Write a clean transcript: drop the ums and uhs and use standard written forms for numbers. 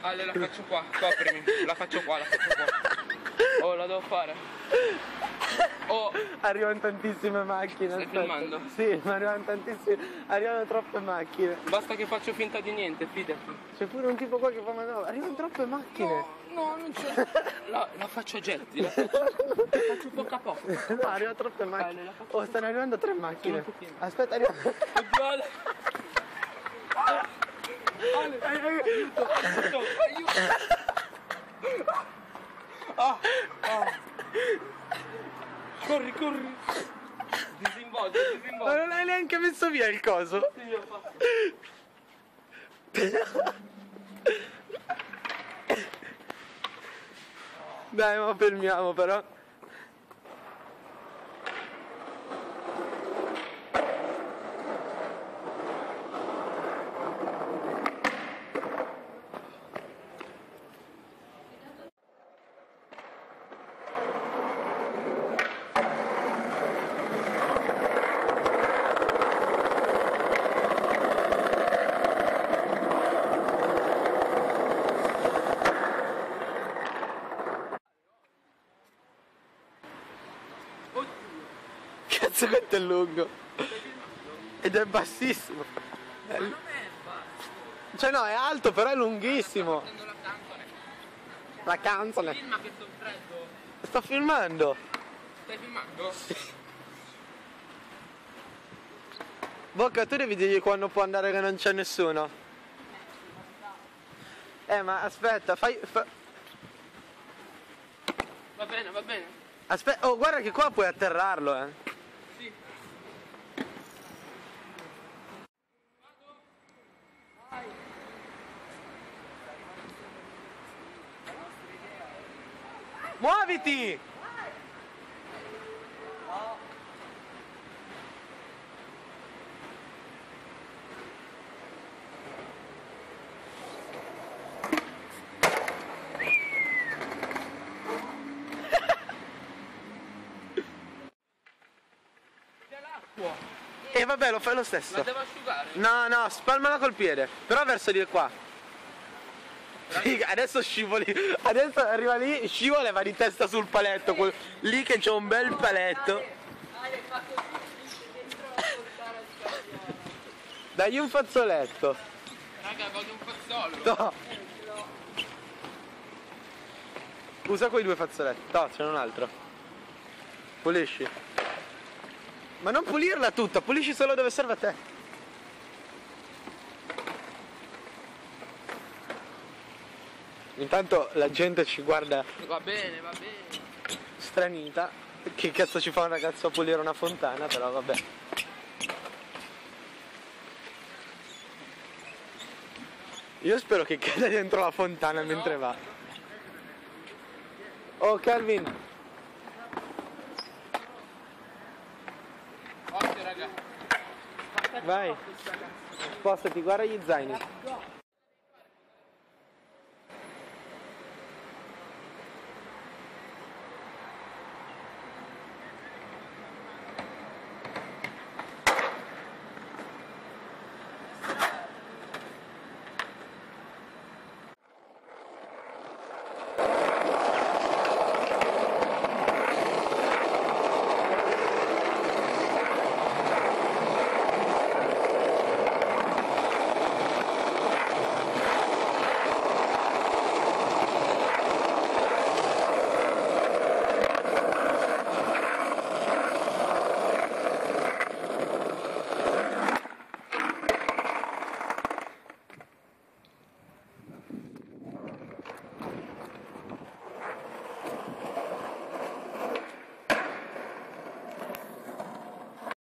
Ale, la faccio qua, coprimi. La faccio qua, la faccio qua. Oh, la devo fare. Oh, Arrivano tantissime macchine. stai aspetta. filmando? Sì, ma arrivano tantissime. Arrivano troppe macchine. Basta che faccio finta di niente, fidati. C'è pure un tipo qua che fa manovra. Arrivano troppe macchine. No, non c'è. La faccio a getti, la faccio poco a poco. No, arrivano troppe macchine. la faccio Oh, stanno arrivando 3 macchine. Sono pochine. Aspetta, arrivano. Oddio, Ale. Ale, aiuto, aiuto, aiuto. Ah. Corri, corri. Disinvolto, Ma disinvolto. non hai neanche messo via il coso. Sì, io ho fatto. Dai, ma fermiamo però. Cazzo, quanto è lungo. Ed è bassissimo. Ma non è basso. Cioè no, è alto però è lunghissimo. Prendo la canzone. La canzone. Filma che sto freddo. Sto filmando. Stai filmando? Bocca, tu devi dirgli quando può andare che non c'è nessuno. Ma aspetta, Va bene, va bene. Aspetta, oh guarda che qua puoi atterrarlo, Sì. Muoviti! C'è l'acqua. E vabbè, lo fai lo stesso. La devo asciugare. No, no, spalmala col piede. Però verso di qua. Figa, adesso scivoli. Adesso arriva lì, scivola e va di testa sul paletto. Lì che c'è un bel paletto. Ale, fa così, dentro la portare al scarico. Dagli un fazzoletto. Raga, voglio un fazzolo. No. Usa quei 2 fazzoletti. No, c'è un altro. Pulisci. Ma non pulirla tutta, pulisci solo dove serve a te. Intanto la gente ci guarda Va bene, va bene. stranita. Che cazzo ci fa un ragazzo a pulire una fontana, però vabbè. Io spero che cada dentro la fontana mentre va. Oh Calvin, Occhio, raga. vai. Spostati, guarda gli zaini.